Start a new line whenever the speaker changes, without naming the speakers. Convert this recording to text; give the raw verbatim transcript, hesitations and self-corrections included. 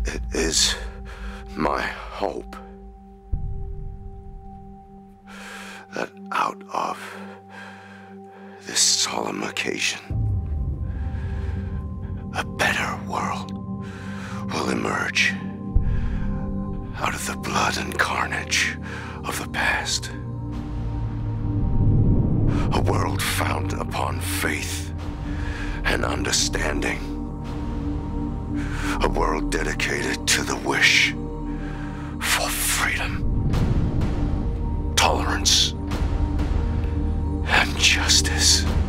It is my hope that out of this solemn occasion, a better world will emerge out of the blood and carnage of the past. A world founded upon faith and understanding. A world dedicated to the wish for freedom, tolerance, and justice.